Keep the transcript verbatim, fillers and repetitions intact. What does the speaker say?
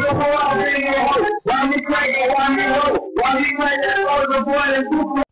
While me crack it, while me roll, while me crack that soldier boy and super